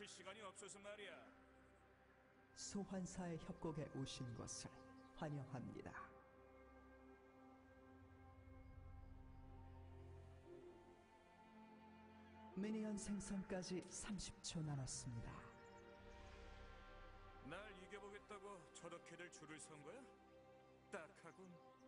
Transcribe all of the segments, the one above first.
마칠 시간이 없어서 말이야. 소환사의 협곡에 오신 것을 환영합니다. 미니언 생성까지 30초 남았습니다. 날 이겨보겠다고 저렇게들 줄을 선 거야? 딱하군.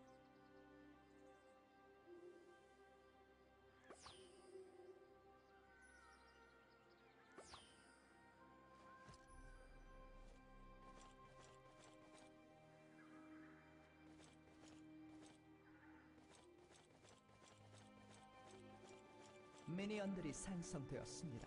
미니언들이 생성되었습니다.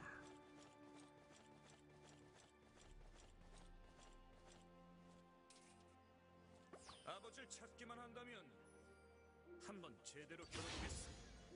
아버지를 찾기만 한다면 한번 제대로 겨뤄보겠어.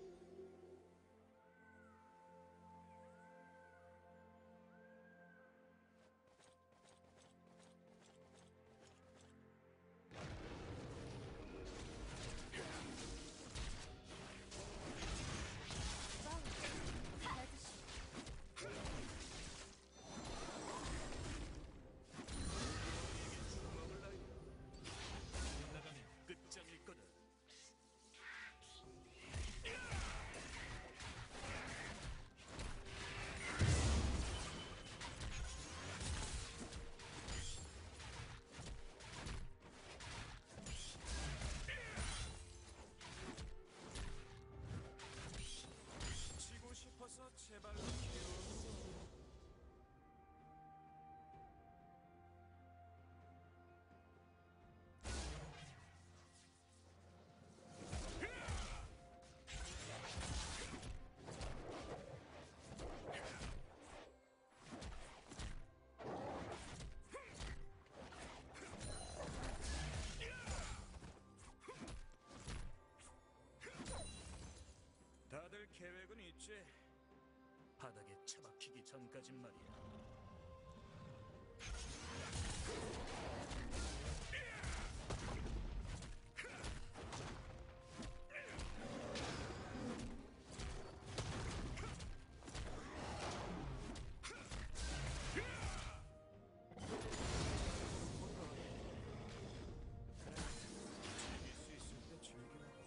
끝장일 거다. 지고 싶어서 제발로 키워. 다들 계획은 있지? 바닥에 처박히기 전까진 말이야. 즐길 수 있을 때 즐기라고.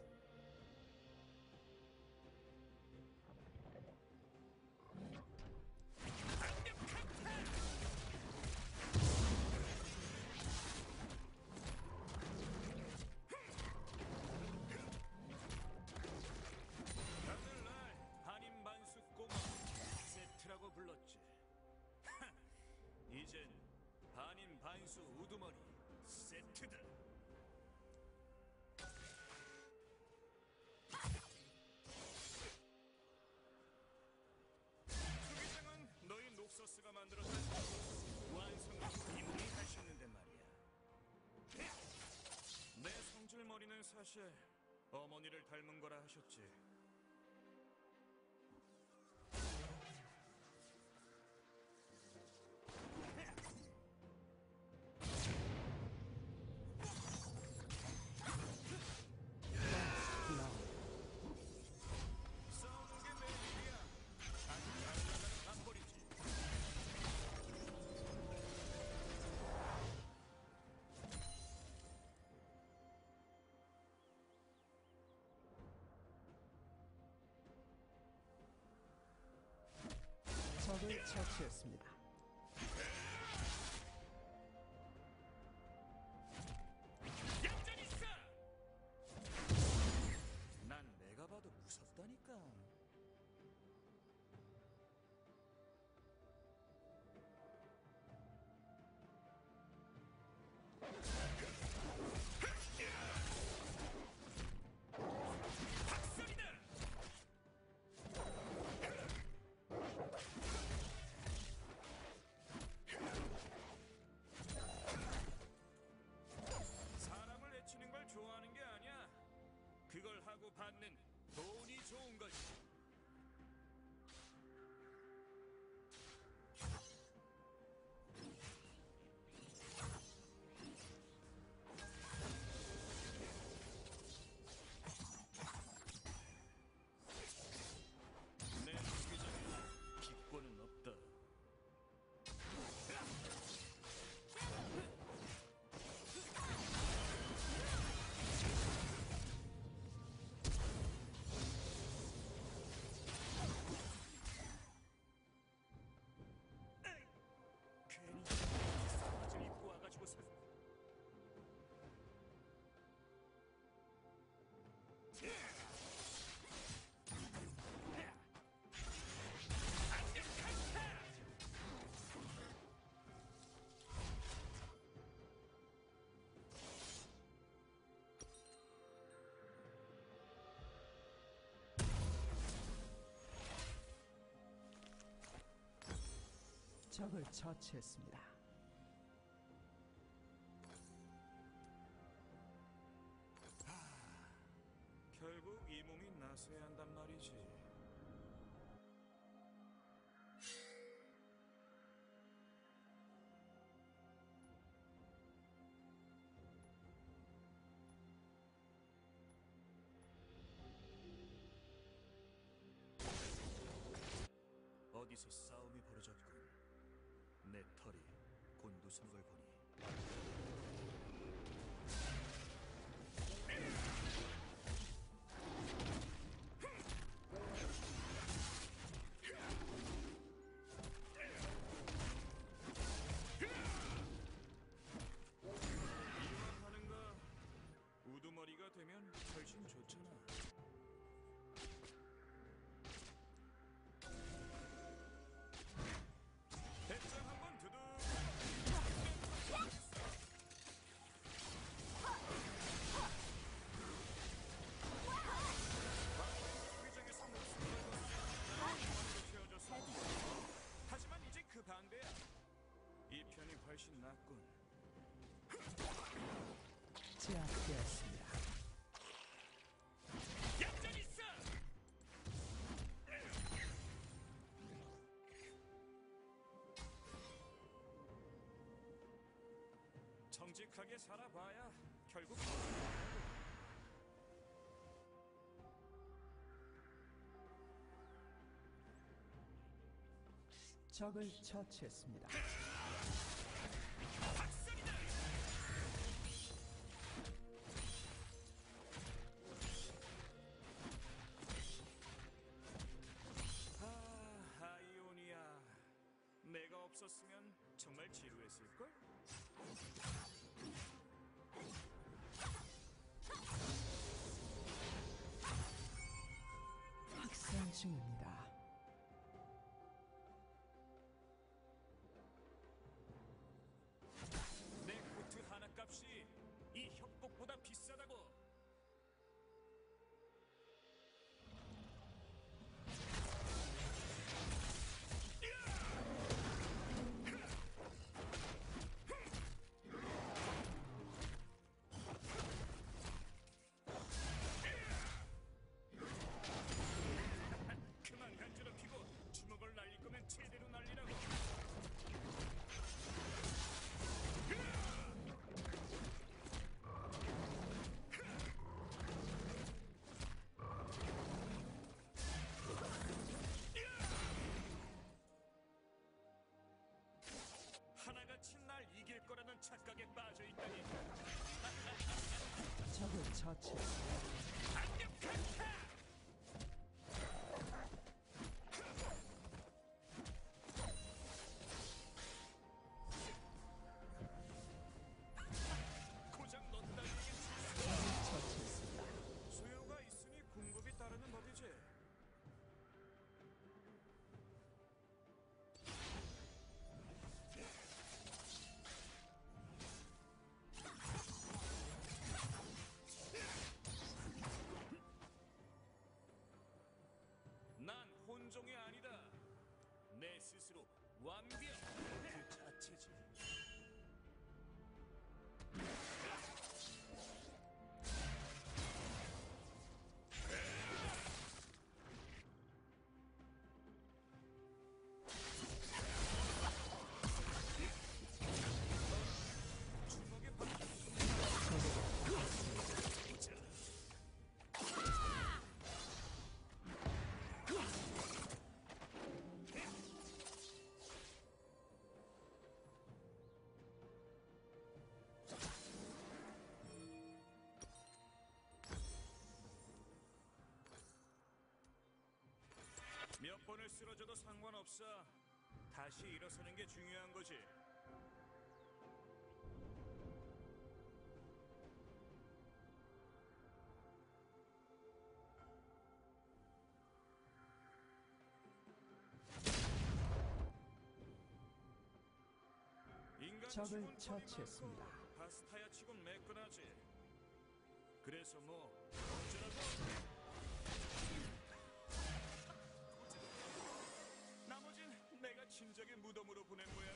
다들 날 한인반수 꼬마 세트라고 불렀지. 이젠 한인반수 우두머리 세트다. 투기장은 너희 녹서스가 만들어준 완성을 이문이 하셨는데 말이야. 내 성질머리는 사실 어머니를 닮은 거라 하셨지. 싸우는 게 내 일이야. 아주 잘 나가는 단벌이지. 적을 처치했습니다. 얌전히 있어! 난 내가 봐도 무섭다니까. 박살이다! 사람을 해치는 걸 좋아하는 게 아니야. 그걸 하고 받는 돈이 좋은 거지. 내 투기장에 기권은 없다. 적을 처치했습니다. 결국 이 몸이 나서야 한단 말이지. 어디서 싸움이 벌어졌군. 내 털이 곤두서는 걸 보니 이왕 하는가 우두머리가 되면 훨씬 좋잖아. 배짱 한번 두둑. 회장에서 목숨을 걸고 채워줬어. 하지만 이제 그 반대야. 이 편이 훨씬 낫군. 제압되었습니다. 얌전히 있어. 정직하게 살아봐야 결국 적을 처치했습니다. 박살이다. 아이오니아. 내가 없었으면 정말 지루했을걸? 확산 중입니다. 내 코트 하나 값이 이 협곡보다 비싸다고. 그만 간지럽히고 주먹을 날릴 거면 제대로 날리라고. 하나같이 날 이길 거라는 착각에 빠져 있다니. 적을 처치했습니다. 강력한 타! 고장 넌 나에게 적을 처치했습니다. 수요가 있으니 공급이 따르는 법이지. 난 혼종이 아니다. 내 스스로 완벽 그 자체지. 주먹에 박힌 몇 번을 쓰러져도 상관없어. 다시 일어서는 게 중요한 거지. 인간 적을 치곤 처치했습니다. 꼴이 많고 바스타야 치곤 매끈하지. 그래서 뭐 어쩌라고? 나머진 내가 친적의 무덤으로 보낸 모양.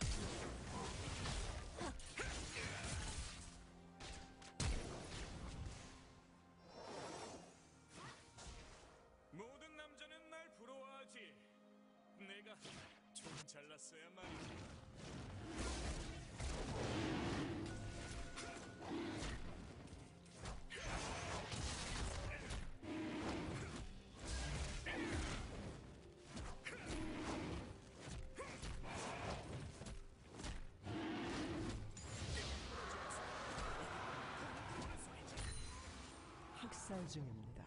모든 남자는 날 부러워하지. 내가 좀 잘났어야 말이야. 학살 중입니다.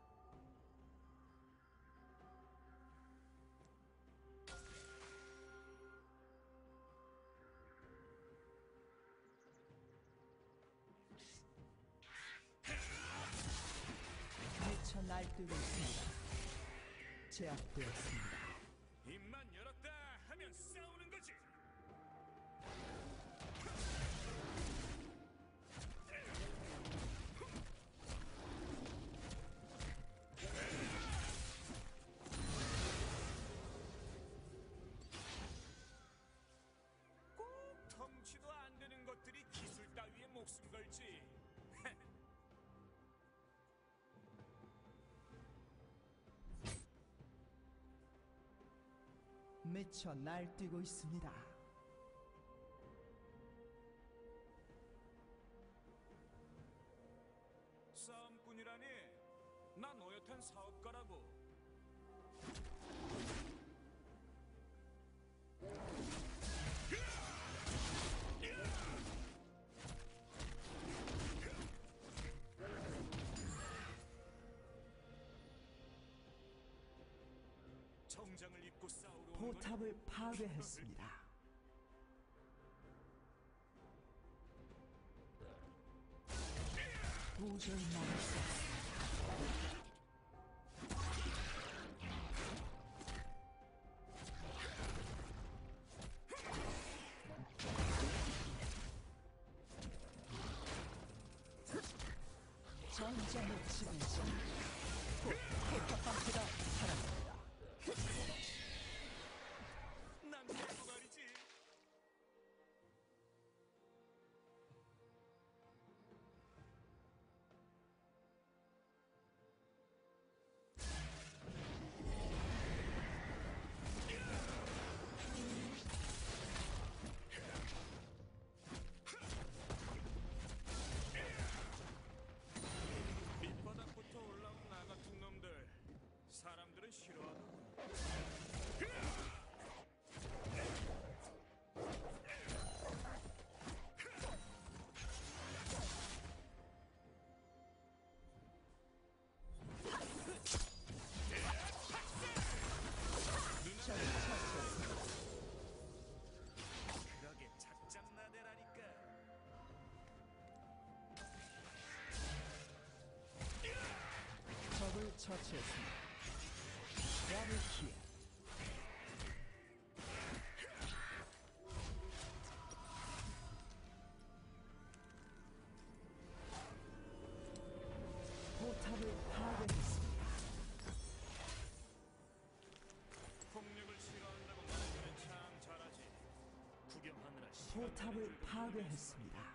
미쳐 날뛰고 있습니다. 제압되었습니다. 입만 열었다 하면 싸우는 거지. 꼭 덩치도 안 되는 것들이 기술 따위에 목숨 걸지. 미쳐 날뛰고 있습니다. 싸움꾼이라니? 난 어엿한 사업가라고. 정장을 입고 싸우러 오는 건 포탑을 파괴했습니다. 도저히 막을 수 없습니다. 전장의 지배자 포탑 방패가 사라집니다. 난 그래도 말이지. 밑바닥부터 올라온 나 같은 놈들, 사람들은 싫어하고. 적을 처치했습니다. 그러게 작작나대라니까. 적을 처치했습니다. 더블킬. 포탑을 파괴했습니다. 폭력을 싫어한다고 말하면 참 잘하지. 구경하느라 시간 포탑을 가는 줄도 파괴했습니다.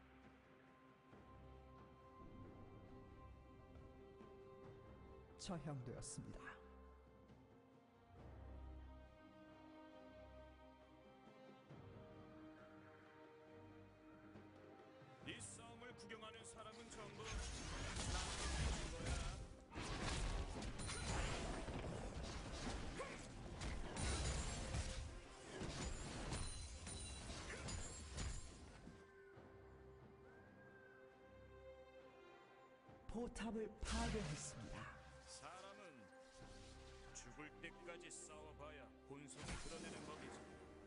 처형되었습니다. 이 싸움을 구경하는 사람은 전부 나쁜 거야. 포탑을 파괴했습니다. 사람은 죽을 때까지 싸워봐야 본성을 드러내는 법이지.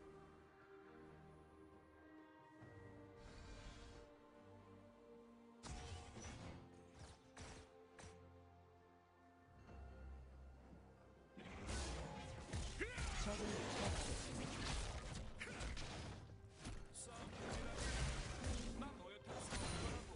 적을 처치했습니다. 싸움이라면 난 어엿한 싸움이라고.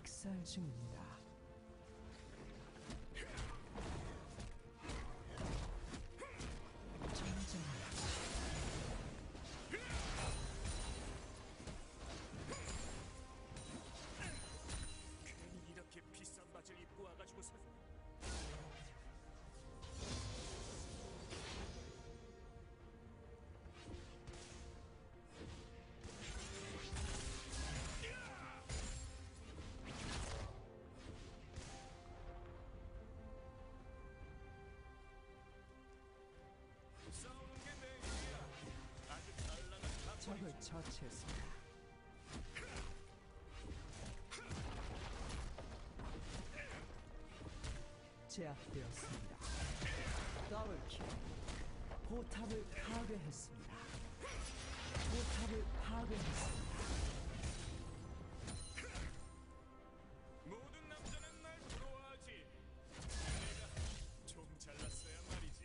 학살 중입니다. 정정하십시오. 괜히 이렇게 비싼 바지를 입고 와가지고서 싸우는 게 내 일이야. 아주 잘 나가는 적을 각본이지. 처치했습니다. 제압되었습니다. 더블킬. 포탑을 파괴했습니다. 포탑을 파괴했습니다. 모든 남자는 날 부러워하지. 내가 좀 잘났어야 말이지.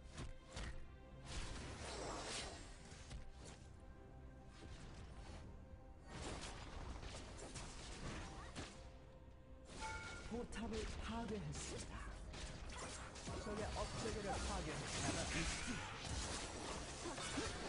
포탑을 파괴했습니다. 적의 업체계를 파괴했다가 있습니다.